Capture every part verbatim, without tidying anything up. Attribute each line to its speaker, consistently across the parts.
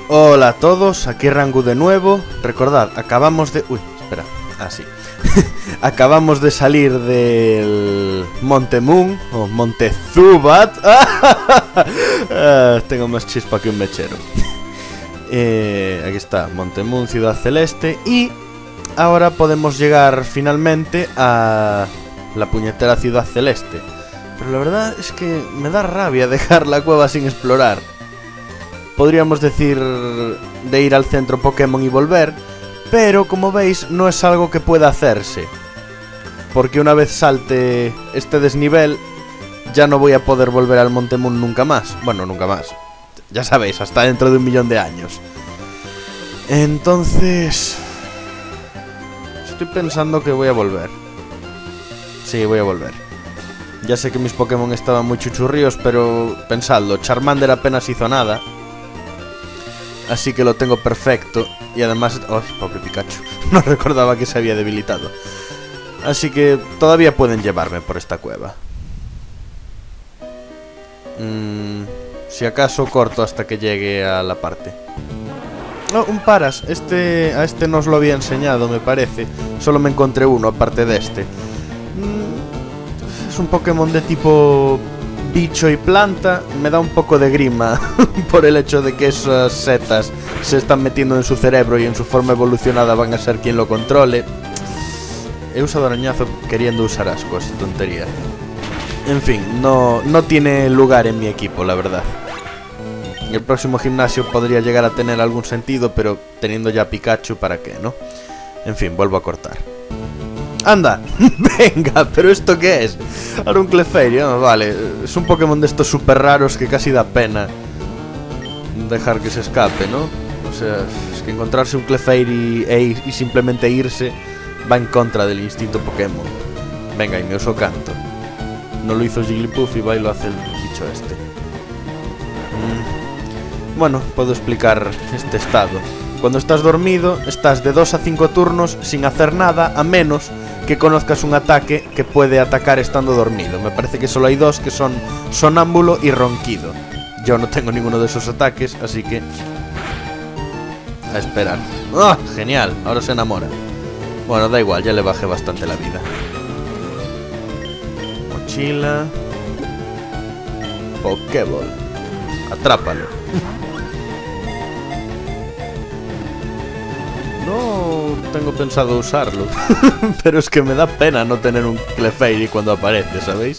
Speaker 1: Hola a todos, aquí Rangu de nuevo. Recordad, acabamos de... Uy, espera, ah, sí. Acabamos de salir del Monte Moon, o Monte Zubat. ah, Tengo más chispa que un mechero. eh, Aquí está, Monte Moon, Ciudad Celeste. Y ahora podemos llegar finalmente a la puñetera Ciudad Celeste. Pero la verdad es que me da rabia dejar la cueva sin explorar. Podríamos decir de ir al centro Pokémon y volver, pero como veis no es algo que pueda hacerse, porque una vez salte este desnivel ya no voy a poder volver al Monte Moon nunca más. Bueno, nunca más, ya sabéis, hasta dentro de un millón de años. Entonces estoy pensando que voy a volver. Sí, voy a volver. Ya sé que mis Pokémon estaban muy chuchurríos, pero pensadlo, Charmander apenas hizo nada, así que lo tengo perfecto. Y además... ¡Oh, pobre Pikachu! No recordaba que se había debilitado. Así que todavía pueden llevarme por esta cueva. Mm, si acaso corto hasta que llegue a la parte. Oh, un Paras. Este, a este no os lo había enseñado, me parece. Solo me encontré uno, aparte de este. Mm, es un Pokémon de tipo... bicho y planta. Me da un poco de grima por el hecho de que esas setas se están metiendo en su cerebro y en su forma evolucionada van a ser quien lo controle. He usado arañazo queriendo usar asco, es tontería. En fin, no, no tiene lugar en mi equipo, la verdad. El próximo gimnasio podría llegar a tener algún sentido, pero teniendo ya Pikachu, ¿para qué, no? En fin, vuelvo a cortar. ¡Anda! ¡Venga! ¿Pero esto qué es? Ahora un Clefairy, oh, vale. Es un Pokémon de estos súper raros que casi da pena dejar que se escape, ¿no? O sea, es que encontrarse un Clefairy e y simplemente irse va en contra del instinto Pokémon. Venga, y me uso canto. No lo hizo Jigglypuff y va y lo hace el bicho este. Mm. Bueno, puedo explicar este estado. Cuando estás dormido, estás de dos a cinco turnos sin hacer nada, a menos que conozcas un ataque que puede atacar estando dormido. Me parece que solo hay dos, que son Sonámbulo y Ronquido. Yo no tengo ninguno de esos ataques, así que... a esperar. ¡Ah! ¡Oh, genial! Ahora se enamora. Bueno, da igual, ya le bajé bastante la vida. Mochila... Pokéball. Atrápalo. No tengo pensado usarlo. Pero es que me da pena no tener un Clefairy cuando aparece, ¿sabéis?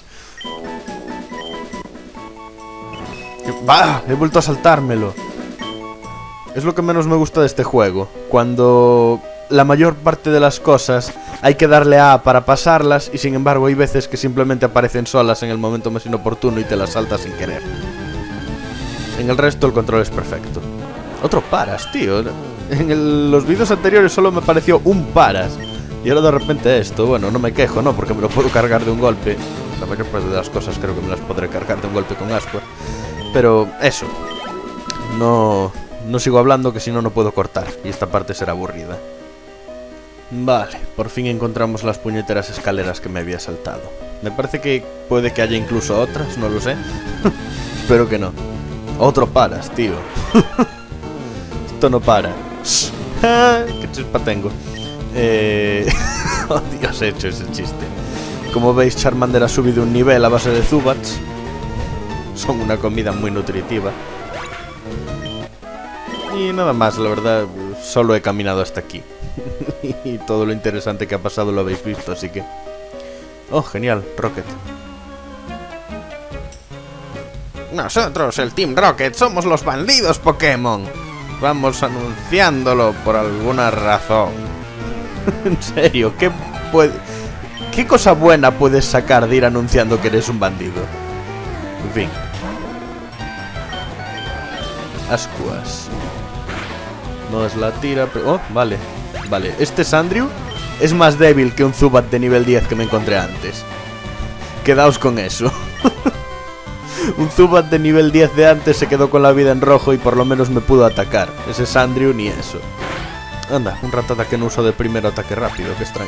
Speaker 1: ¡Bah! He vuelto a saltármelo. Es lo que menos me gusta de este juego. Cuando la mayor parte de las cosas hay que darle a A para pasarlas, y sin embargo hay veces que simplemente aparecen solas en el momento más inoportuno y te las saltas sin querer. En el resto el control es perfecto. Otro Paras, tío. En el, los vídeos anteriores solo me pareció un Paras. Y ahora de repente esto. Bueno, no me quejo, ¿no? Porque me lo puedo cargar de un golpe. La mayor parte de las cosas creo que me las podré cargar de un golpe con ascua. Pero eso. No, no sigo hablando, que si no, no puedo cortar. Y esta parte será aburrida. Vale, por fin encontramos las puñeteras escaleras que me había saltado. Me parece que puede que haya incluso otras, no lo sé. Espero que no. Otro Paras, tío. Esto no para. ¡Qué chispa tengo! Eh... oh, Dios, he hecho ese chiste. Como veis, Charmander ha subido un nivel a base de Zubats. Son una comida muy nutritiva. Y nada más, la verdad, solo he caminado hasta aquí. Y todo lo interesante que ha pasado lo habéis visto, así que... Oh, genial, Rocket. Nosotros, el Team Rocket, somos los bandidos Pokémon. Vamos anunciándolo por alguna razón. En serio, ¿qué puede... ¿Qué cosa buena puedes sacar de ir anunciando que eres un bandido? En fin. Ascuas. No es la tira, pero... Oh, vale. Vale, este Sandrew es más débil que un Zubat de nivel diez que me encontré antes. Quedaos con eso. Un Zubat de nivel diez de antes se quedó con la vida en rojo y por lo menos me pudo atacar. Ese Sandrew ni eso. Anda, un Rattata que no uso de primer ataque rápido, qué extraño.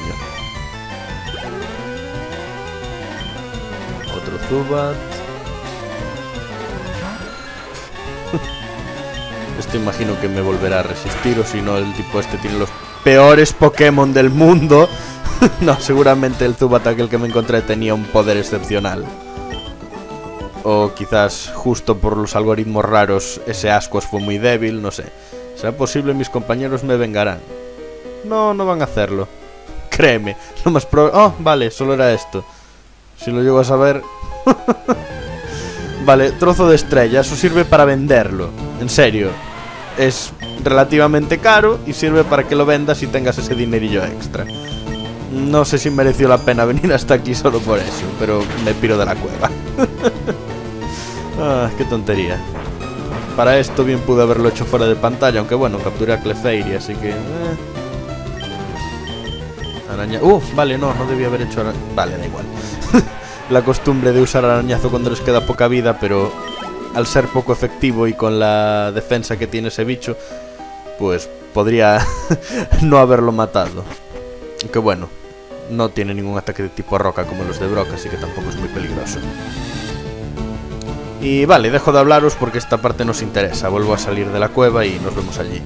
Speaker 1: Otro Zubat. Esto imagino que me volverá a resistir, o si no, el tipo este tiene los peores Pokémon del mundo. No, seguramente el Zubat, el que me encontré, tenía un poder excepcional. O quizás, justo por los algoritmos raros, ese Ascuas fue muy débil, no sé. ¿Será posible? Mis compañeros me vengarán. No, no van a hacerlo. Créeme, lo más probable... Oh, vale, solo era esto. Si lo llego a saber... Vale, trozo de estrella, eso sirve para venderlo. En serio. Es relativamente caro y sirve para que lo vendas y tengas ese dinerillo extra. No sé si mereció la pena venir hasta aquí solo por eso, pero me piro de la cueva. Ah, qué tontería. Para esto bien pude haberlo hecho fuera de pantalla, aunque bueno, capturé a Clefairy, así que... Eh. Araña... Uh, vale, no, no debía haber hecho... Ara... Vale, da igual. La costumbre de usar arañazo cuando les queda poca vida, pero al ser poco efectivo y con la defensa que tiene ese bicho, pues podría no haberlo matado. Aunque bueno, no tiene ningún ataque de tipo roca como los de Brock, así que tampoco es muy peligroso. Y vale, dejo de hablaros porque esta parte nos interesa. Vuelvo a salir de la cueva y nos vemos allí.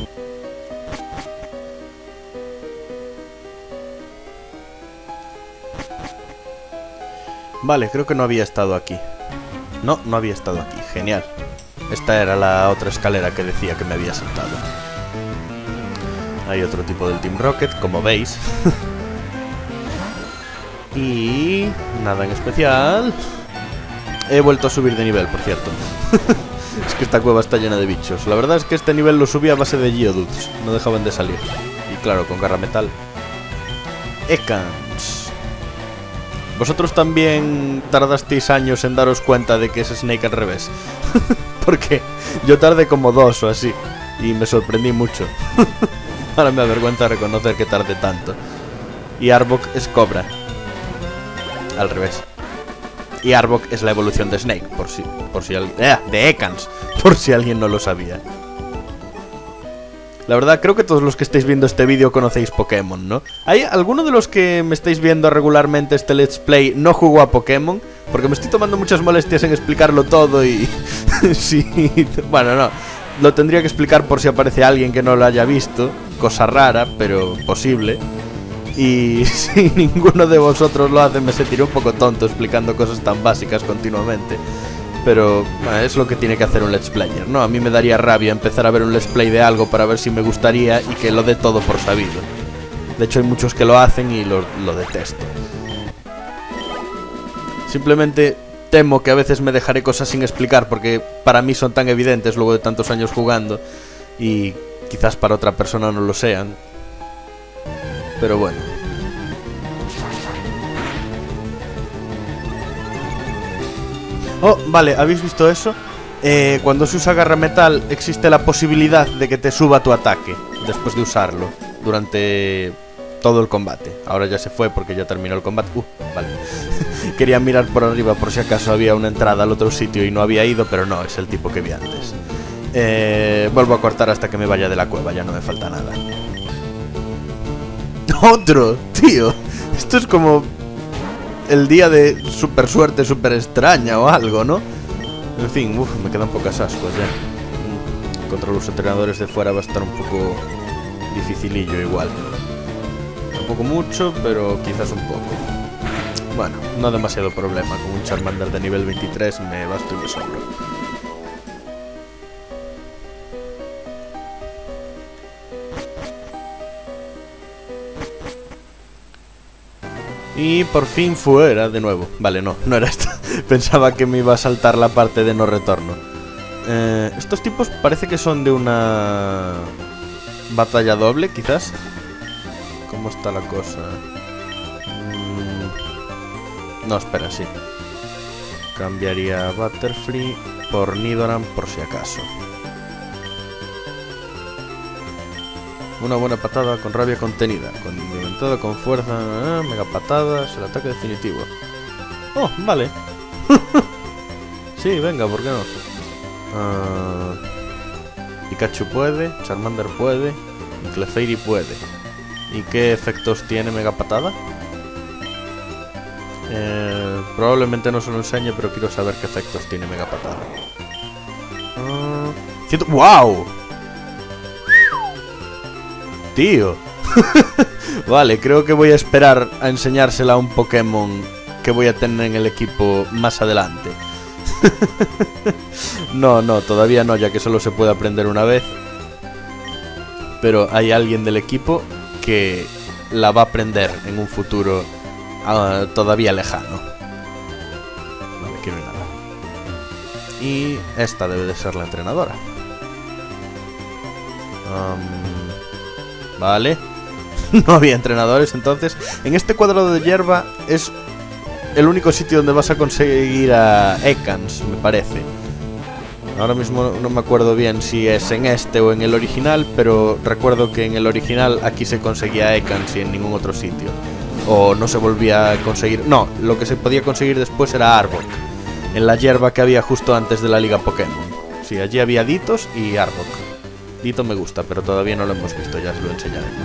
Speaker 1: Vale, creo que no había estado aquí. No, no había estado aquí. Genial. Esta era la otra escalera que decía que me había saltado. Hay otro tipo del Team Rocket, como veis. Y... nada en especial. He vuelto a subir de nivel, por cierto. Es que esta cueva está llena de bichos. La verdad es que este nivel lo subí a base de Geodudes. No dejaban de salir. Y claro, con garra metal. Ekans. ¿Vosotros también tardasteis años en daros cuenta de que es Snake al revés? Porque yo tardé como dos o así. Y me sorprendí mucho. Ahora me avergüenza reconocer que tardé tanto. Y Arbok es Cobra. Al revés. Y Arbok es la evolución de Snake, por si, por si alguien... ¡Eh! De Ekans, por si alguien no lo sabía. La verdad, creo que todos los que estáis viendo este vídeo conocéis Pokémon, ¿no? ¿Hay alguno de los que me estáis viendo regularmente este Let's Play no jugó a Pokémon? Porque me estoy tomando muchas molestias en explicarlo todo y... sí, bueno, no. Lo tendría que explicar por si aparece alguien que no lo haya visto. Cosa rara, pero posible. Y si ninguno de vosotros lo hace, me sentiré un poco tonto explicando cosas tan básicas continuamente. Pero bueno, es lo que tiene que hacer un Let's Player, ¿no? A mí me daría rabia empezar a ver un Let's Play de algo para ver si me gustaría y que lo dé todo por sabido. De hecho hay muchos que lo hacen y lo, lo detesto. Simplemente temo que a veces me dejaré cosas sin explicar porque para mí son tan evidentes luego de tantos años jugando y quizás para otra persona no lo sean. Pero bueno. Oh, vale, ¿habéis visto eso? Eh, cuando se usa garra metal existe la posibilidad de que te suba tu ataque después de usarlo durante todo el combate. Ahora ya se fue porque ya terminó el combate. Uh, vale. Quería mirar por arriba por si acaso había una entrada al otro sitio y no había ido, pero no, es el tipo que vi antes. Eh, vuelvo a cortar hasta que me vaya de la cueva, ya no me falta nada. ¡Otro! Tío, esto es como el día de super suerte super extraña o algo, ¿no? En fin, uff, me quedan pocas ascuas ya. Contra los entrenadores de fuera va a estar un poco dificilillo igual. Tampoco mucho, pero quizás un poco. Bueno, no demasiado problema. Con un Charmander de nivel veintitrés me basto y me sobro. Y por fin fuera de nuevo. Vale, no, no era esto. Pensaba que me iba a saltar la parte de no retorno. eh, Estos tipos parece que son de una batalla doble, quizás. ¿Cómo está la cosa? Mm, no, espera, sí. Cambiaría Butterfree por Nidoran por si acaso. Una buena patada con rabia contenida. Condimentada con fuerza. Eh, mega patadas. El ataque definitivo. Oh, vale. Sí, venga, ¿por qué no? Uh, Pikachu puede. Charmander puede. Y Clefairy puede. ¿Y qué efectos tiene mega patada? Eh, probablemente no se lo enseñe, pero quiero saber qué efectos tiene mega patada. Uh, Ciento... ¡Wow! Tío. Vale, creo que voy a esperar a enseñársela a un Pokémon que voy a tener en el equipo más adelante. No, no, todavía no, ya que solo se puede aprender una vez. Pero hay alguien del equipo que la va a aprender en un futuro uh, todavía lejano. Vale, aquí no hay nada. Y esta debe de ser la entrenadora. Um, vale. No había entrenadores, entonces. En este cuadrado de hierba es el único sitio donde vas a conseguir a Ekans, me parece. Ahora mismo no me acuerdo bien si es en este o en el original, pero recuerdo que en el original aquí se conseguía Ekans y en ningún otro sitio. O no se volvía a conseguir... No, lo que se podía conseguir después era Arbok, en la hierba que había justo antes de la Liga Pokémon. Sí, allí había Ditos y Arbok. Dito me gusta, pero todavía no lo hemos visto, ya os lo enseñaremos.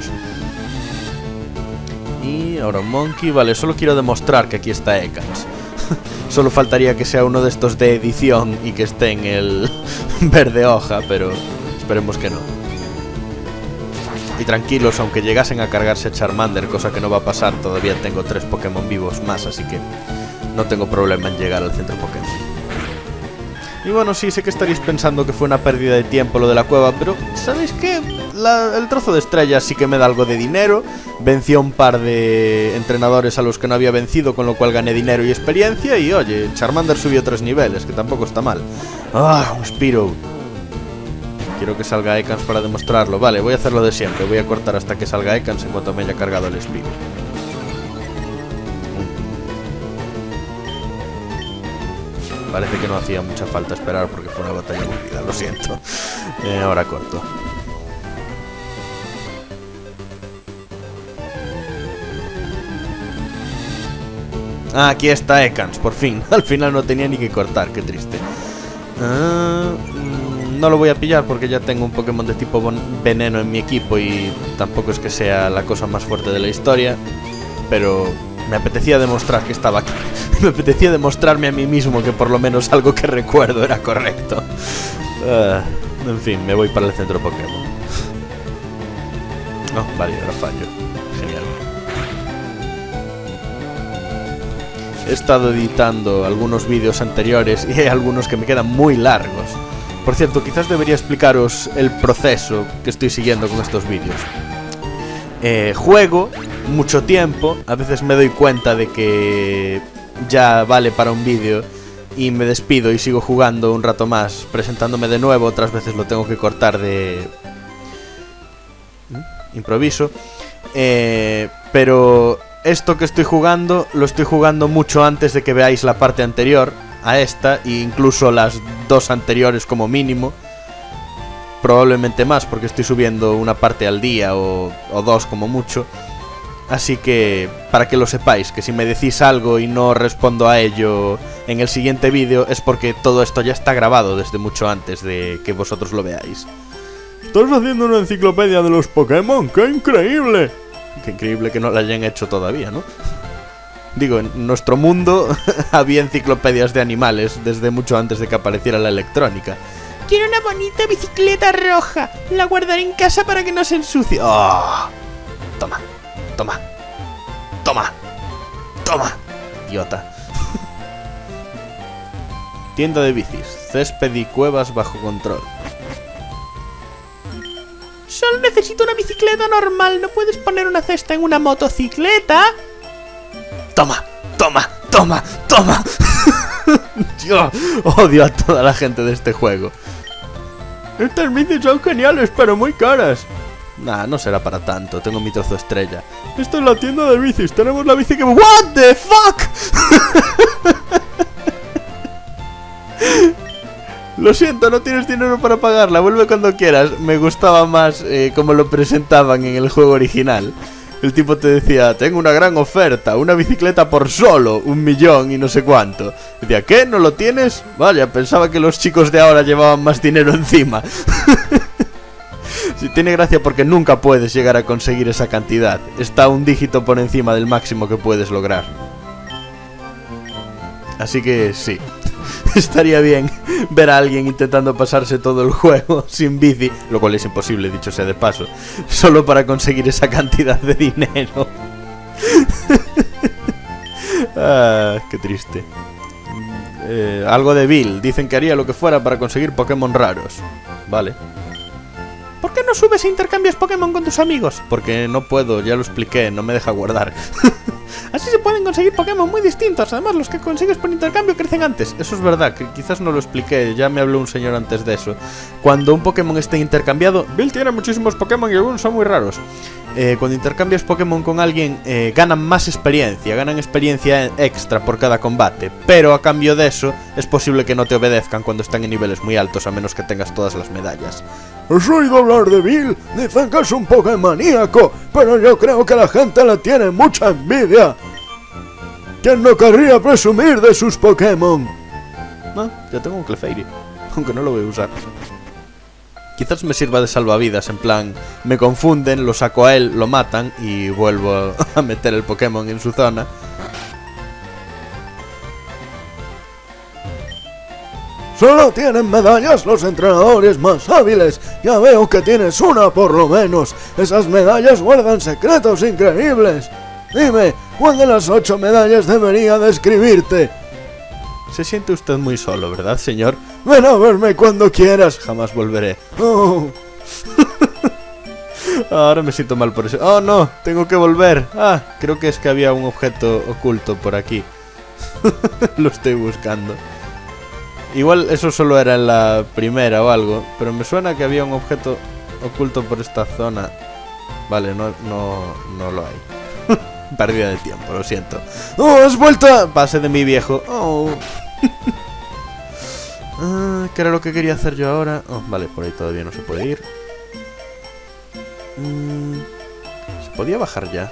Speaker 1: Y ahora un Monkey, vale, solo quiero demostrar que aquí está Ekans. Solo faltaría que sea uno de estos de edición y que esté en el verde hoja, pero esperemos que no. Y tranquilos, aunque llegasen a cargarse Charmander, cosa que no va a pasar, todavía tengo tres Pokémon vivos más, así que no tengo problema en llegar al centro Pokémon. Y bueno, sí, sé que estaréis pensando que fue una pérdida de tiempo lo de la cueva, pero ¿sabéis qué? La, el trozo de estrellas sí que me da algo de dinero. Vencí a un par de entrenadores a los que no había vencido, con lo cual gané dinero y experiencia. Y oye, Charmander subió tres niveles, que tampoco está mal. ¡Ah, un Spearow! Quiero que salga Ekans para demostrarlo. Vale, voy a hacerlo de siempre. Voy a cortar hasta que salga Ekans en cuanto me haya cargado el Spearow. Parece que no hacía mucha falta esperar porque fue una batalla aburrida, lo siento. Eh, ahora corto. Ah, aquí está Ekans, por fin. Al final no tenía ni que cortar, qué triste. Ah, no lo voy a pillar porque ya tengo un Pokémon de tipo veneno en mi equipo y tampoco es que sea la cosa más fuerte de la historia. Pero me apetecía demostrar que estaba aquí. Me apetecía demostrarme a mí mismo que por lo menos algo que recuerdo era correcto. Uh, en fin, me voy para el centro Pokémon. No, oh, vale, ahora fallo. Genial. He estado editando algunos vídeos anteriores y hay algunos que me quedan muy largos. Por cierto, quizás debería explicaros el proceso que estoy siguiendo con estos vídeos. Eh, juego mucho tiempo, a veces me doy cuenta de que ya vale para un vídeo y me despido y sigo jugando un rato más, presentándome de nuevo. Otras veces lo tengo que cortar de improviso, eh, pero esto que estoy jugando lo estoy jugando mucho antes de que veáis la parte anterior a esta, e incluso las dos anteriores como mínimo, probablemente más porque estoy subiendo una parte al día o, o dos como mucho. Así que, para que lo sepáis, que si me decís algo y no respondo a ello en el siguiente vídeo, es porque todo esto ya está grabado desde mucho antes de que vosotros lo veáis. ¿Estás haciendo una enciclopedia de los Pokémon? ¡Qué increíble! Qué increíble que no la hayan hecho todavía, ¿no? Digo, en nuestro mundo había enciclopedias de animales desde mucho antes de que apareciera la electrónica.
Speaker 2: Quiero una bonita bicicleta roja. La guardaré en casa para que no se ensucie.
Speaker 1: ¡Oh! Toma. Toma, toma, toma, idiota. Tienda de bicis, césped y cuevas bajo control.
Speaker 2: Solo necesito una bicicleta normal, ¿no puedes poner una cesta en una motocicleta?
Speaker 1: Toma, toma, toma, toma. Yo odio a toda la gente de este juego. Estas bicis son geniales, pero muy caras. Nah, no será para tanto, tengo mi trozo estrella. Esto es la tienda de bicis, tenemos la bici que... ¿What the fuck? Lo siento, no tienes dinero para pagarla, vuelve cuando quieras. Me gustaba más eh, como lo presentaban en el juego original. El tipo te decía, tengo una gran oferta, una bicicleta por solo un millón y no sé cuánto. Decía, ¿qué? ¿No lo tienes? Vaya, pensaba que los chicos de ahora llevaban más dinero encima. Sí, tiene gracia porque nunca puedes llegar a conseguir esa cantidad. Está un dígito por encima del máximo que puedes lograr. Así que sí, estaría bien ver a alguien intentando pasarse todo el juego sin bici, lo cual es imposible, dicho sea de paso, solo para conseguir esa cantidad de dinero. Ah, qué triste. Eh, algo de Bill, dicen que haría lo que fuera para conseguir Pokémon raros. Vale.
Speaker 2: ¿Por qué no subes e intercambias Pokémon con tus amigos?
Speaker 1: Porque no puedo, ya lo expliqué, no me deja guardar.
Speaker 2: Así se pueden conseguir Pokémon muy distintos. Además, los que consigues por intercambio crecen antes.
Speaker 1: Eso es verdad, que quizás no lo expliqué, ya me habló un señor antes de eso. Cuando un Pokémon esté intercambiado, Bill tiene muchísimos Pokémon y algunos son muy raros. Eh, cuando intercambias Pokémon con alguien, eh, ganan más experiencia, ganan experiencia extra por cada combate. Pero a cambio de eso, es posible que no te obedezcan cuando están en niveles muy altos, a menos que tengas todas las medallas.
Speaker 3: ¿Has oído hablar de Bill? Dicen que es un Pokémoníaco, pero yo creo que la gente le tiene mucha envidia. ¿Quién no querría presumir de sus Pokémon?
Speaker 1: No, ya tengo un Clefairy, aunque no lo voy a usar. Quizás me sirva de salvavidas, en plan, me confunden, lo saco a él, lo matan y vuelvo a meter el Pokémon en su zona.
Speaker 3: Solo tienen medallas los entrenadores más hábiles. Ya veo que tienes una por lo menos. Esas medallas guardan secretos increíbles. Dime, ¿cuál de las ocho medallas debería describirte?
Speaker 1: Se siente usted muy solo, ¿verdad, señor?
Speaker 3: Ven a verme cuando quieras.
Speaker 1: Jamás volveré.
Speaker 3: Oh.
Speaker 1: Ahora me siento mal por eso. Oh, no, tengo que volver. Ah, creo que es que había un objeto oculto por aquí. Lo estoy buscando. Igual eso solo era en la primera o algo, pero me suena que había un objeto oculto por esta zona. Vale, no, no, no lo hay. Pérdida de tiempo, lo siento. ¡Oh, has vuelto a... Pase de mi viejo! ¡Oh! ah, ¿Qué era lo que quería hacer yo ahora? Oh, vale, por ahí todavía no se puede ir. Mm, ¿Se podía bajar ya?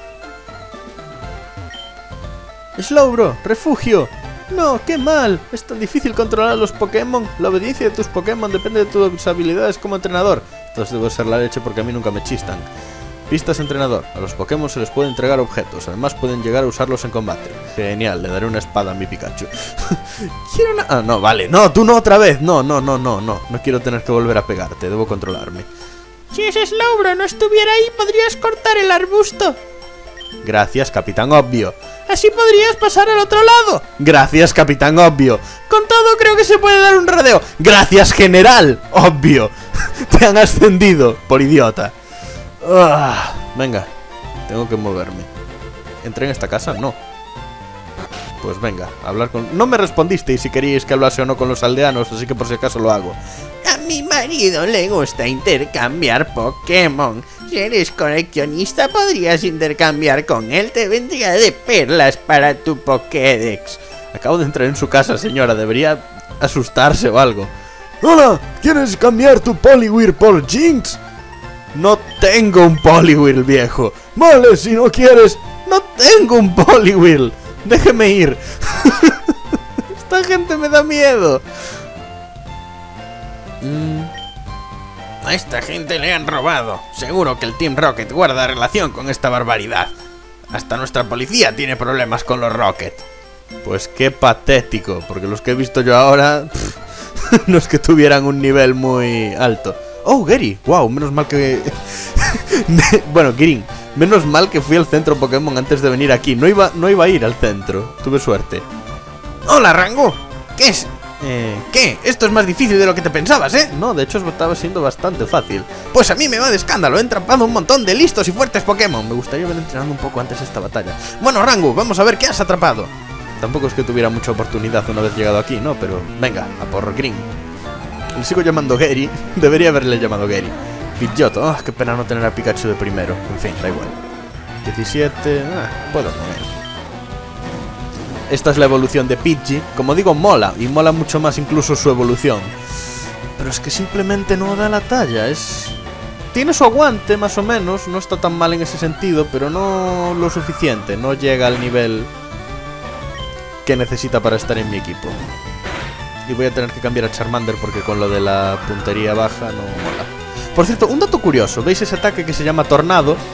Speaker 1: ¡Slowbro! ¡Refugio! No, qué mal. Es tan difícil controlar a los Pokémon. La obediencia de tus Pokémon depende de tus habilidades como entrenador. Entonces debo ser la leche porque a mí nunca me chistan. Pistas entrenador. A los Pokémon se les puede entregar objetos. Además pueden llegar a usarlos en combate. Genial, le daré una espada a mi Pikachu. Quiero una... Ah, no, vale. No, tú no otra vez. No, no, no, no, no. No quiero tener que volver a pegarte. Debo controlarme.
Speaker 2: Si ese Slowbro no estuviera ahí, podrías cortar el arbusto.
Speaker 1: Gracias, Capitán Obvio.
Speaker 2: Así podrías pasar al otro lado.
Speaker 1: Gracias, Capitán Obvio.
Speaker 2: Con todo creo que se puede dar un rodeo.
Speaker 1: Gracias, General Obvio. Te han ascendido, por idiota. Ah, venga, tengo que moverme. ¿Entré en esta casa? No. Pues venga, hablar con... No me respondisteis si queríais que hablase o no con los aldeanos, así que por si acaso lo hago.
Speaker 2: A mi marido le gusta intercambiar Pokémon. Si eres coleccionista, podrías intercambiar con él. Te vendría de perlas para tu Pokédex.
Speaker 1: Acabo de entrar en su casa, señora. Debería asustarse o algo.
Speaker 3: Hola, ¿quieres cambiar tu Poliwhirl por Jinx?
Speaker 1: No tengo un Poliwhirl, viejo.
Speaker 3: Vale, si no quieres...
Speaker 1: No tengo un Poliwhirl. Déjeme ir. Esta gente me da miedo.
Speaker 2: Mm. A esta gente le han robado. Seguro que el Team Rocket guarda relación con esta barbaridad. Hasta nuestra policía tiene problemas con los Rocket.
Speaker 1: Pues qué patético, porque los que he visto yo ahora pff, no es que tuvieran un nivel muy alto. Oh, Gary, wow, menos mal que... bueno, Green, menos mal que fui al centro Pokémon antes de venir aquí. No iba, no iba a ir al centro, tuve suerte.
Speaker 2: Hola, Rango. ¿Qué es? Eh, ¿Qué? Esto es más difícil de lo que te pensabas, ¿eh?
Speaker 1: No, de hecho estaba siendo bastante fácil.
Speaker 2: Pues a mí me va de escándalo, he entrampado un montón de listos y fuertes Pokémon.
Speaker 1: Me gustaría haber entrenado un poco antes esta batalla.
Speaker 2: Bueno, Rango, vamos a ver qué has atrapado.
Speaker 1: Tampoco es que tuviera mucha oportunidad una vez llegado aquí, ¿no? Pero venga, a por Green. Le sigo llamando Gary. Debería haberle llamado Gary. Pidgeotto. Oh, qué pena no tener a Pikachu de primero. En fin, da igual. diecisiete. Ah, puedo con él. Esta es la evolución de Pidgey. Como digo, mola. Y mola mucho más incluso su evolución. Pero es que simplemente no da la talla. Es... Tiene su aguante, más o menos. No está tan mal en ese sentido. Pero no lo suficiente. No llega al nivel que necesita para estar en mi equipo. Y voy a tener que cambiar a Charmander porque con lo de la puntería baja no mola. Por cierto, un dato curioso. ¿Veis ese ataque que se llama Tornado?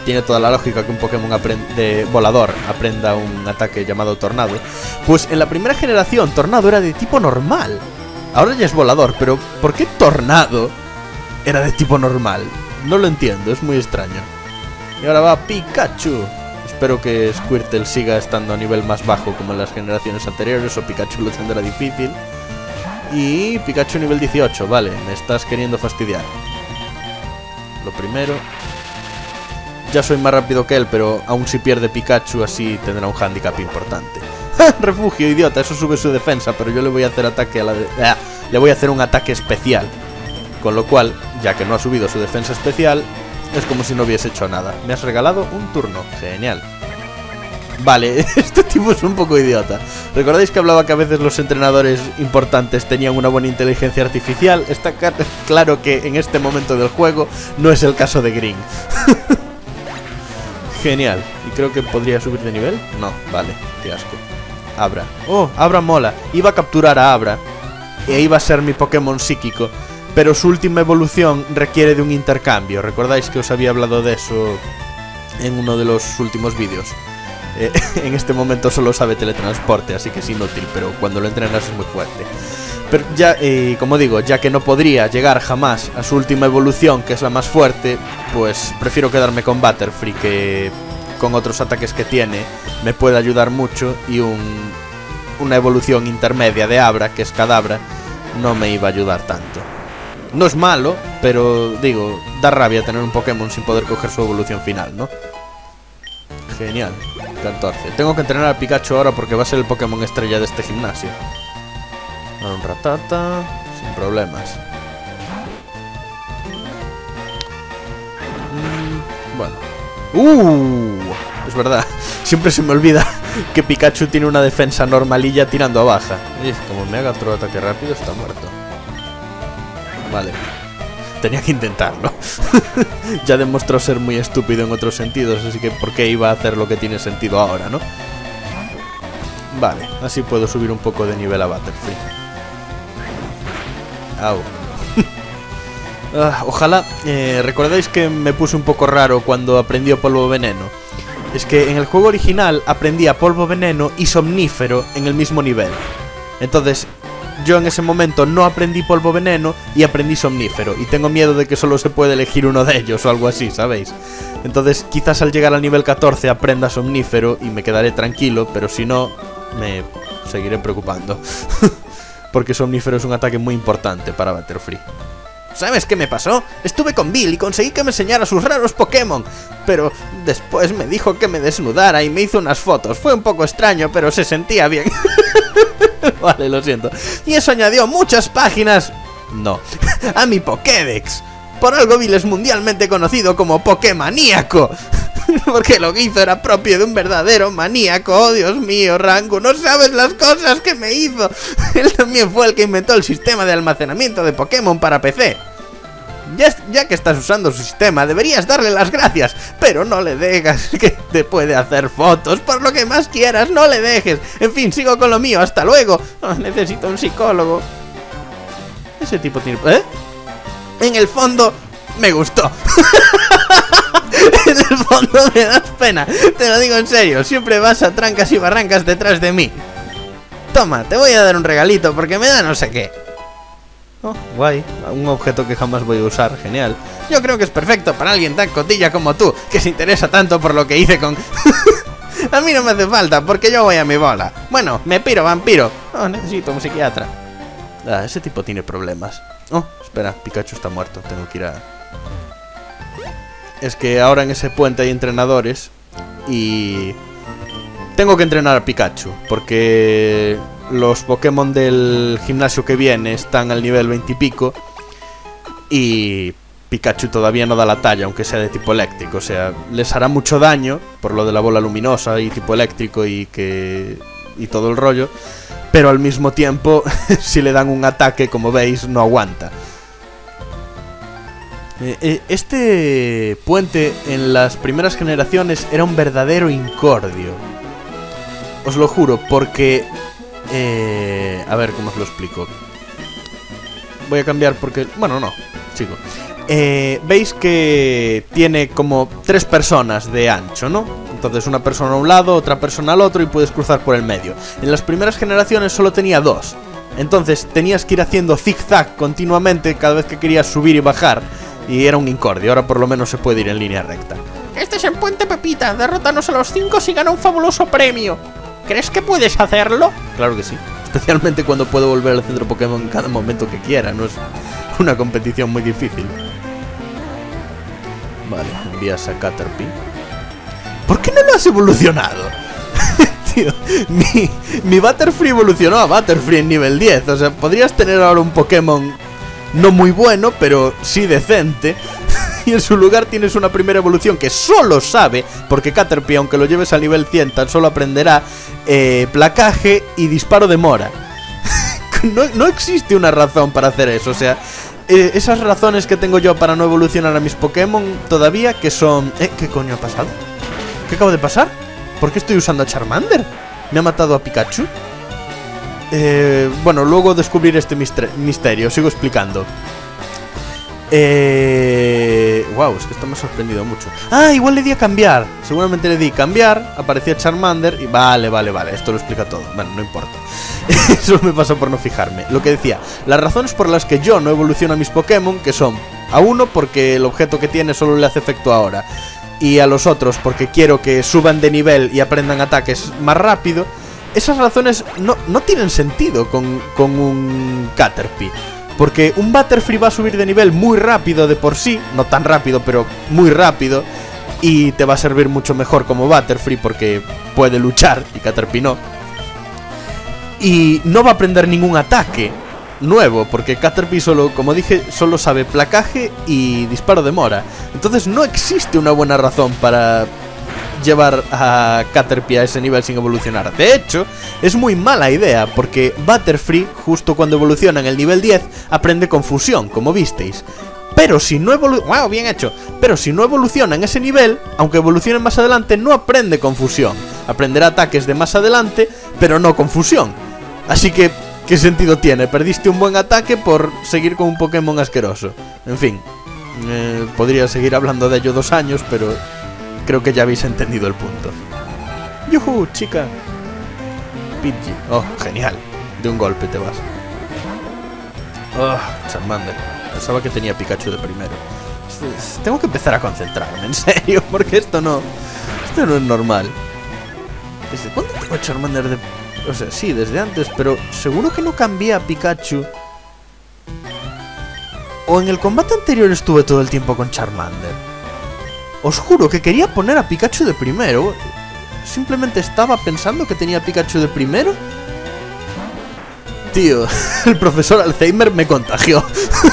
Speaker 1: tiene toda la lógica que un Pokémon de volador aprenda un ataque llamado Tornado. Pues en la primera generación Tornado era de tipo normal. Ahora ya es volador, pero ¿por qué Tornado era de tipo normal? No lo entiendo, es muy extraño. Y ahora va Pikachu. Espero que Squirtle siga estando a nivel más bajo como en las generaciones anteriores, o Pikachu lo tendrá difícil. Y Pikachu nivel dieciocho, vale, me estás queriendo fastidiar. Lo primero. Ya soy más rápido que él, pero aún si pierde Pikachu así tendrá un handicap importante. Refugio, idiota, eso sube su defensa, pero yo le voy a hacer ataque a la de... ah, le voy a hacer un ataque especial. Con lo cual, ya que no ha subido su defensa especial, es como si no hubiese hecho nada. Me has regalado un turno, genial. Vale, este tipo es un poco idiota. ¿Recordáis que hablaba que a veces los entrenadores importantes tenían una buena inteligencia artificial? Está claro que en este momento del juego no es el caso de Green. Genial. ¿Y creo que podría subir de nivel? No, vale, qué asco. Abra. Oh, Abra mola. Iba a capturar a Abra e iba a ser mi Pokémon psíquico, pero su última evolución requiere de un intercambio. ¿Recordáis que os había hablado de eso en uno de los últimos vídeos? Eh, en este momento solo sabe teletransporte, así que es inútil, pero cuando lo entrenas es muy fuerte. Pero ya, eh, como digo, ya que no podría llegar jamás a su última evolución, que es la más fuerte, pues prefiero quedarme con Butterfree, que con otros ataques que tiene me puede ayudar mucho, y un, una evolución intermedia de Abra, que es Kadabra, no me iba a ayudar tanto. No es malo, pero digo, da rabia tener un Pokémon sin poder coger su evolución final, ¿no? Genial. catorce. Tengo que entrenar a Pikachu ahora porque va a ser el Pokémon estrella de este gimnasio. Un Ratata, sin problemas. Mm, bueno. ¡Uh! Es verdad. Siempre se me olvida que Pikachu tiene una defensa normalilla tirando a baja. Y como me haga otro ataque rápido, está muerto. Vale. Tenía que intentarlo. Ya demostró ser muy estúpido en otros sentidos, así que ¿por qué iba a hacer lo que tiene sentido ahora, no? Vale, así puedo subir un poco de nivel a Butterfree. Au. ah, ojalá... Eh, ¿recordáis que me puse un poco raro cuando aprendió Polvo Veneno? Es que en el juego original aprendía Polvo Veneno y Somnífero en el mismo nivel. Entonces... yo en ese momento no aprendí Polvo Veneno y aprendí Somnífero, y tengo miedo de que solo se puede elegir uno de ellos o algo así, ¿sabéis? Entonces quizás al llegar al nivel catorce aprenda Somnífero y me quedaré tranquilo, pero si no, me seguiré preocupando. Porque Somnífero es un ataque muy importante para Butterfree.
Speaker 2: ¿Sabes qué me pasó? Estuve con Bill y conseguí que me enseñara sus raros Pokémon, pero después me dijo que me desnudara y me hizo unas fotos. Fue un poco extraño, pero se sentía bien. Vale, lo siento. Y eso añadió muchas páginas... no. A mi Pokédex. Por algo Bill es mundialmente conocido como Pokémaníaco. Porque lo que hizo era propio de un verdadero maníaco. Oh, Dios mío, Rangu, no sabes las cosas que me hizo. Él también fue el que inventó el sistema de almacenamiento de Pokémon para P C. Ya, ya que estás usando su sistema, deberías darle las gracias. Pero no le dejas, que te puede hacer fotos. Por lo que más quieras, no le dejes. En fin, sigo con lo mío, hasta luego. Oh, necesito un psicólogo.
Speaker 1: Ese tipo tiene... ¿eh?
Speaker 2: En el fondo, me gustó. En el fondo me das pena. Te lo digo en serio, siempre vas a trancas y barrancas detrás de mí. Toma, te voy a dar un regalito porque me da no sé qué.
Speaker 1: Oh, guay, un objeto que jamás voy a usar, genial.
Speaker 2: Yo creo que es perfecto para alguien tan cotilla como tú, que se interesa tanto por lo que hice con... A mí no me hace falta, porque yo voy a mi bola. Bueno, me piro, vampiro. Oh, necesito un psiquiatra.
Speaker 1: Ah, ese tipo tiene problemas. Oh, espera, Pikachu está muerto, tengo que ir a... Es que ahora en ese puente hay entrenadores y... tengo que entrenar a Pikachu, porque... los Pokémon del gimnasio que viene están al nivel veinte y pico. Y Pikachu todavía no da la talla, aunque sea de tipo eléctrico. O sea, les hará mucho daño por lo de la bola luminosa y tipo eléctrico y que... y todo el rollo. Pero al mismo tiempo, si le dan un ataque, como veis, no aguanta. Este puente en las primeras generaciones era un verdadero incordio. Os lo juro, porque... Eh, a ver cómo os lo explico. Voy a cambiar porque... bueno, no, sigo. eh, veis que tiene como tres personas de ancho, ¿no? Entonces una persona a un lado, otra persona al otro y puedes cruzar por el medio. En las primeras generaciones solo tenía dos. Entonces tenías que ir haciendo zigzag continuamente cada vez que querías subir y bajar. Y era un incordio, ahora por lo menos se puede ir en línea recta.
Speaker 2: Este es el Puente Pepita, derrótanos a los cinco y gana un fabuloso premio. ¿Crees que puedes hacerlo?
Speaker 1: Claro que sí, especialmente cuando puedo volver al centro Pokémon en cada momento que quiera, no es una competición muy difícil. Vale, envías a Caterpie. ¿Por qué no lo has evolucionado? Tío, mi, mi Butterfree evolucionó a Butterfree en nivel diez, o sea, podrías tener ahora un Pokémon no muy bueno, pero sí decente. Y en su lugar tienes una primera evolución que solo sabe, porque Caterpie, aunque lo lleves al nivel cien, tan solo aprenderá eh, placaje y disparo de mora. no, no existe una razón para hacer eso, o sea, eh, esas razones que tengo yo para no evolucionar a mis Pokémon todavía, que son... ¿Eh? ¿Qué coño ha pasado? ¿Qué acaba de pasar? ¿Por qué estoy usando a Charmander? ¿Me ha matado a Pikachu? Eh, bueno, luego descubrir este misterio, sigo explicando. Eh... Wow, es que esto me ha sorprendido mucho. Ah, igual le di a cambiar. Seguramente le di cambiar, aparecía Charmander y... Vale, vale, vale, esto lo explica todo. Bueno, no importa. Eso me pasó por no fijarme. Lo que decía, las razones por las que yo no evoluciono a mis Pokémon, que son... A uno, porque el objeto que tiene solo le hace efecto ahora. Y a los otros, porque quiero que suban de nivel y aprendan ataques más rápido. Esas razones no, no tienen sentido con, con un Caterpie. Porque un Butterfree va a subir de nivel muy rápido de por sí, no tan rápido, pero muy rápido, y te va a servir mucho mejor como Butterfree porque puede luchar y Caterpie no. Y no va a aprender ningún ataque nuevo, porque Caterpie solo, como dije, solo sabe placaje y disparo de mora. Entonces no existe una buena razón para llevar a Caterpie a ese nivel sin evolucionar. De hecho, es muy mala idea, porque Butterfree, justo cuando evoluciona en el nivel diez, aprende confusión, como visteis. Pero si no evoluciona... ¡Wow! Bien hecho. Pero si no evoluciona en ese nivel, aunque evolucione más adelante, no aprende confusión. Aprenderá ataques de más adelante, pero no confusión. Así que, ¿qué sentido tiene? Perdiste un buen ataque por seguir con un Pokémon asqueroso. En fin, eh, podría seguir hablando de ello dos años, pero... creo que ya habéis entendido el punto. ¡Yuhu, chica! Pidgey. Oh, genial. De un golpe te vas. Oh, Charmander. Pensaba que tenía Pikachu de primero. Tengo que empezar a concentrarme, en serio, porque esto no... Esto no es normal. ¿Desde cuándo tengo a Charmander de...? O sea, sí, desde antes, pero seguro que no cambié a Pikachu. O en el combate anterior estuve todo el tiempo con Charmander. Os juro que quería poner a Pikachu de primero. Simplemente estaba pensando que tenía Pikachu de primero. Tío, el profesor Alzheimer me contagió.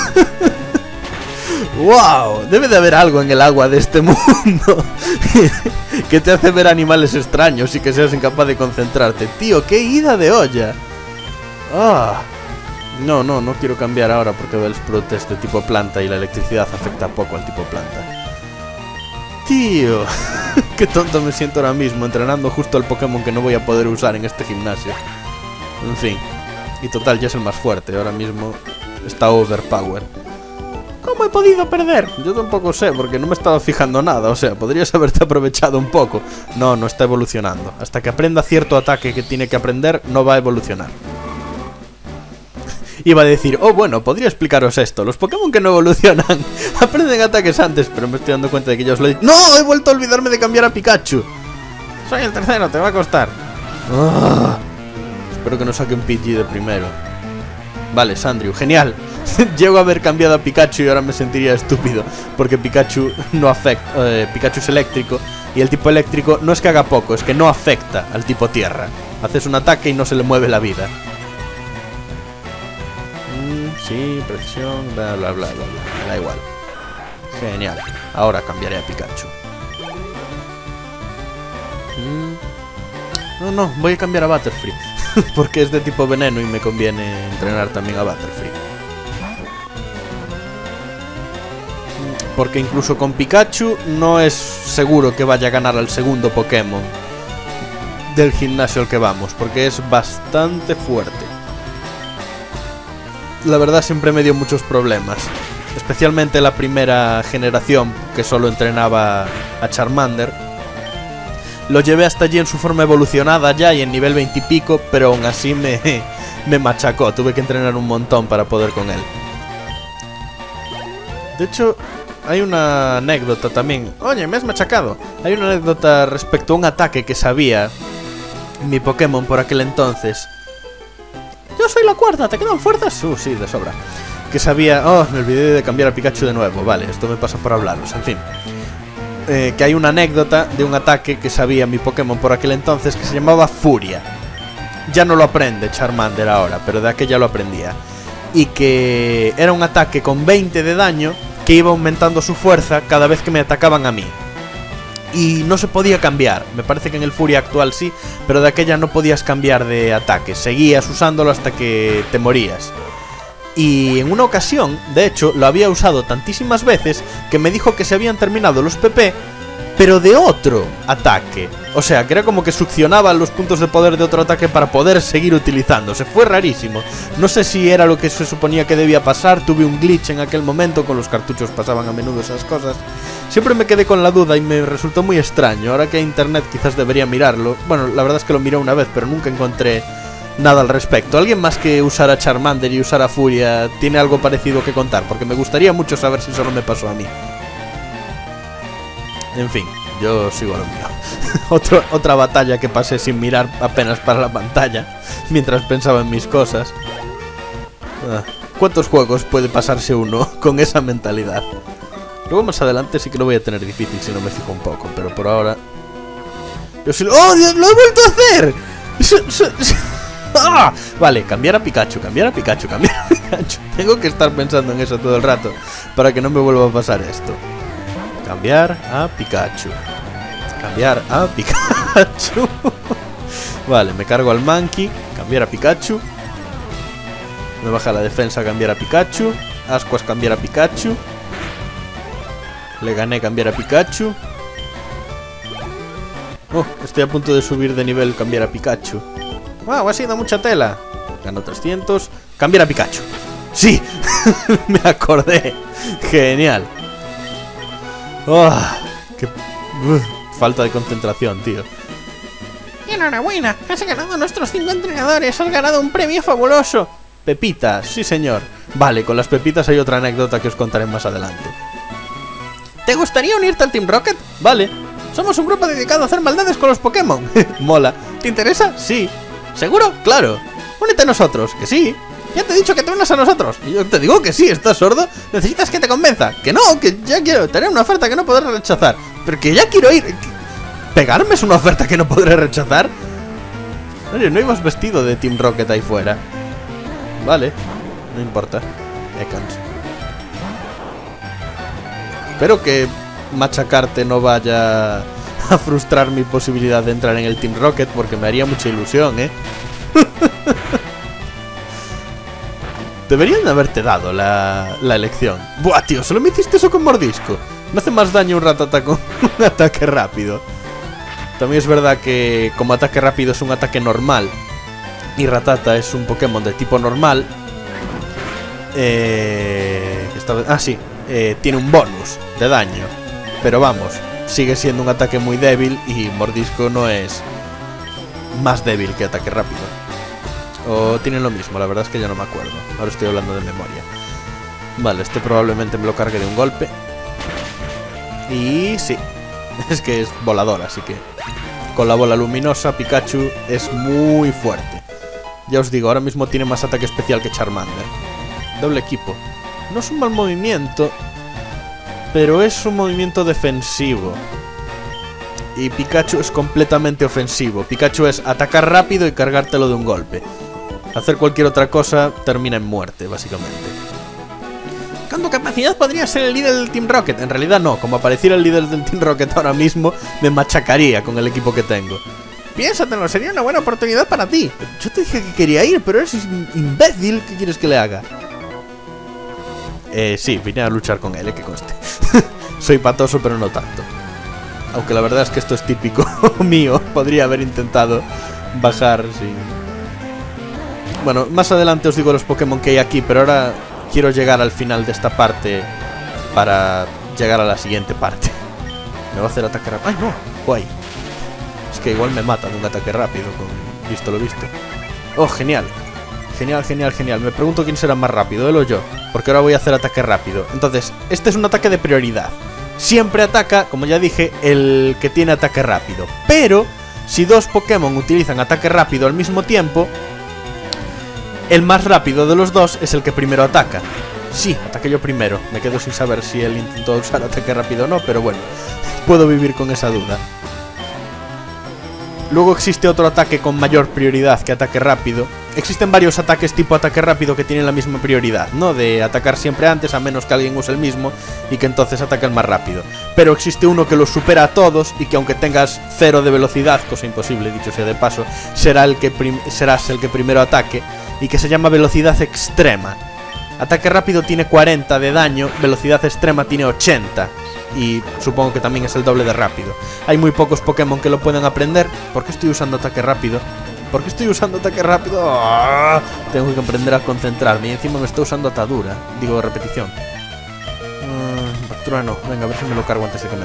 Speaker 1: ¡Wow! Debe de haber algo en el agua de este mundo que te hace ver animales extraños y que seas incapaz de concentrarte. Tío, qué ida de olla. Ah. No, no, no quiero cambiar ahora porque Bellsprout es de tipo planta y la electricidad afecta poco al tipo planta. Tío, qué tonto me siento ahora mismo entrenando justo al Pokémon que no voy a poder usar en este gimnasio. En fin, y total, ya es el más fuerte, ahora mismo está overpower. ¿Cómo he podido perder? Yo tampoco sé, porque no me he estado fijando nada, o sea, podrías haberte aprovechado un poco. No, no está evolucionando. Hasta que aprenda cierto ataque que tiene que aprender, no va a evolucionar. Iba a decir, oh bueno, podría explicaros esto. Los Pokémon que no evolucionan aprenden ataques antes, pero me estoy dando cuenta de que ya os lo he dicho. ¡No! He vuelto a olvidarme de cambiar a Pikachu. Soy el tercero, te va a costar. Oh, espero que no saque un Pidgey de primero. Vale, Sandrew, genial. Llego a haber cambiado a Pikachu y ahora me sentiría estúpido, porque Pikachu no afecta, eh, Pikachu es eléctrico, y el tipo eléctrico no es que haga poco, es que no afecta al tipo tierra. Haces un ataque y no se le mueve la vida. Sí, precisión, bla bla bla bla, bla. Me da igual. Genial. Ahora cambiaré a Pikachu. Mm. No, no, voy a cambiar a Butterfree. Porque es de tipo veneno y me conviene entrenar también a Butterfree. Porque incluso con Pikachu no es seguro que vaya a ganar al segundo Pokémon del gimnasio al que vamos, porque es bastante fuerte. La verdad siempre me dio muchos problemas. especialmente la primera generación, que solo entrenaba a Charmander. Lo llevé hasta allí en su forma evolucionada ya y en nivel veinte y pico, pero aún así me, me machacó. Tuve que entrenar un montón para poder con él. De hecho, hay una anécdota también. Oye, me has machacado. Hay una anécdota respecto a un ataque que sabía mi Pokémon por aquel entonces. Yo soy la cuarta, ¿te quedan fuerzas? Uh, sí, de sobra. Que sabía... Oh, me olvidé de cambiar a Pikachu de nuevo. Vale, esto me pasa por hablaros, en fin. Eh, que hay una anécdota de un ataque que sabía mi Pokémon por aquel entonces que se llamaba Furia. Ya no lo aprende Charmander ahora, pero de aquella lo aprendía. Y que era un ataque con veinte de daño que iba aumentando su fuerza cada vez que me atacaban a mí. Y no se podía cambiar. Me parece que en el Furia actual sí, pero de aquella no podías cambiar de ataque. Seguías usándolo hasta que te morías. Y en una ocasión, de hecho, lo había usado tantísimas veces que me dijo que se habían terminado los P P, pero de otro ataque. O sea, que era como que succionaba los puntos de poder de otro ataque para poder seguir utilizándose. Fue rarísimo. No sé si era lo que se suponía que debía pasar. Tuve un glitch en aquel momento. Con los cartuchos pasaban a menudo esas cosas. Siempre me quedé con la duda y me resultó muy extraño. Ahora que hay internet quizás debería mirarlo. Bueno, la verdad es que lo miré una vez, pero nunca encontré nada al respecto. ¿Alguien más que usara Charmander y usara Furia tiene algo parecido que contar? Porque me gustaría mucho saber si solo me pasó a mí. En fin, yo sigo a lo mío. Otro, otra batalla que pasé sin mirar apenas para la pantalla, mientras pensaba en mis cosas. Ah, ¿cuántos juegos puede pasarse uno con esa mentalidad? Luego más adelante sí que lo voy a tener difícil si no me fijo un poco, pero por ahora... Yo sí lo... ¡Oh, Dios! ¡Lo he vuelto a hacer! Su, su, su... ¡Ah! Vale, cambiar a Pikachu, cambiar a Pikachu, cambiar a Pikachu. Tengo que estar pensando en eso todo el rato para que no me vuelva a pasar esto. Cambiar a Pikachu. Cambiar a Pikachu. Vale, me cargo al Mankey. Cambiar a Pikachu. Me baja la defensa, cambiar a Pikachu. Ascuas, cambiar a Pikachu. Le gané, cambiar a Pikachu. Oh, estoy a punto de subir de nivel, cambiar a Pikachu. Wow, ha sido mucha tela. Gano trescientos. Cambiar a Pikachu. ¡Sí! Me acordé. Genial. Oh, qué uf, falta de concentración, tío.
Speaker 2: Enhorabuena, has ganado a nuestros cinco entrenadores. Has ganado un premio fabuloso.
Speaker 1: Pepitas, sí señor. Vale, con las pepitas hay otra anécdota que os contaré más adelante.
Speaker 2: ¿Te gustaría unirte al Team Rocket?
Speaker 1: Vale.
Speaker 2: Somos un grupo dedicado a hacer maldades con los Pokémon.
Speaker 1: Mola.
Speaker 2: ¿Te interesa?
Speaker 1: Sí.
Speaker 2: ¿Seguro?
Speaker 1: Claro.
Speaker 2: Únete a nosotros.
Speaker 1: Que sí.
Speaker 2: Ya te he dicho que te unas a nosotros.
Speaker 1: Y yo te digo que sí, ¿estás sordo?
Speaker 2: ¿Necesitas que te convenza?
Speaker 1: Que no, que ya quiero. Tener una oferta que no podré rechazar. Pero que ya quiero ir. ¿Pegarme es una oferta que no podré rechazar? Oye, no ibas vestido de Team Rocket ahí fuera. Vale, no importa. Ekans. Espero que machacarte no vaya a frustrar mi posibilidad de entrar en el Team Rocket, porque me haría mucha ilusión, ¿eh? Deberían haberte dado la, la elección. Buah, tío, solo me hiciste eso con mordisco. Me hace más daño un Rattata con un ataque rápido. También es verdad que como ataque rápido es un ataque normal y Rattata es un Pokémon de tipo normal. Eh, esta vez, ah, sí, eh, tiene un bonus de daño. Pero vamos, sigue siendo un ataque muy débil y mordisco no es más débil que ataque rápido. O tienen lo mismo, la verdad es que ya no me acuerdo. Ahora estoy hablando de memoria. Vale, este probablemente me lo cargue de un golpe. Y sí, es que es volador, así que con la bola luminosa Pikachu es muy fuerte. Ya os digo, ahora mismo tiene más ataque especial que Charmander. Doble equipo. No es un mal movimiento, pero es un movimiento defensivo. Y Pikachu es completamente ofensivo. Pikachu es atacar rápido y cargártelo de un golpe. Hacer cualquier otra cosa termina en muerte, básicamente.
Speaker 2: Con tu capacidad podrías ser el líder del Team Rocket.
Speaker 1: En realidad no, como apareciera el líder del Team Rocket ahora mismo, me machacaría con el equipo que tengo.
Speaker 2: Piénsatelo, sería una buena oportunidad para ti.
Speaker 1: Yo te dije que quería ir, pero eres imbécil. ¿Qué quieres que le haga? Eh, sí, vine a luchar con él, eh, que conste. Soy patoso, pero no tanto. Aunque la verdad es que esto es típico mío. Podría haber intentado bajar sin... Bueno, más adelante os digo los Pokémon que hay aquí, pero ahora quiero llegar al final de esta parte para llegar a la siguiente parte. Me va a hacer ataque rápido. ¡Ay, no! Guay. Es que igual me mata de un ataque rápido, con visto lo visto. ¡Oh, genial! Genial, genial, genial. Me pregunto quién será más rápido, él o yo. Porque ahora voy a hacer ataque rápido. Entonces, este es un ataque de prioridad. Siempre ataca, como ya dije, el que tiene ataque rápido. Pero, si dos Pokémon utilizan ataque rápido al mismo tiempo, el más rápido de los dos es el que primero ataca. Sí, ataqué yo primero. Me quedo sin saber si él intentó usar ataque rápido o no, pero bueno, puedo vivir con esa duda. Luego existe otro ataque con mayor prioridad que ataque rápido. Existen varios ataques tipo ataque rápido que tienen la misma prioridad, ¿no? De atacar siempre antes, a menos que alguien use el mismo y que entonces ataquen más rápido. Pero existe uno que los supera a todos y que aunque tengas cero de velocidad, cosa imposible dicho sea de paso, será el que serás el que primero ataque, y que se llama velocidad extrema. Ataque rápido tiene cuarenta de daño, velocidad extrema tiene ochenta. Y supongo que también es el doble de rápido. Hay muy pocos Pokémon que lo pueden aprender. ¿Por qué estoy usando ataque rápido? ¿Por qué estoy usando ataque rápido? ¡Oh! Tengo que aprender a concentrarme. Y encima me está usando atadura. Digo, repetición. uh, Factura no, venga, a ver si me lo cargo antes de que me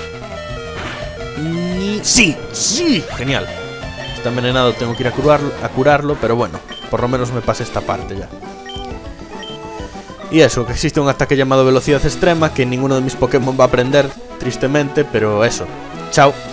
Speaker 1: mate. Y... ¡Sí! ¡Sí! Genial. Está envenenado, tengo que ir a curarlo, a curarlo. Pero bueno, por lo menos me pasé esta parte ya. Y eso, que existe un ataque llamado velocidad extrema que ninguno de mis Pokémon va a aprender, tristemente, pero eso. Chao.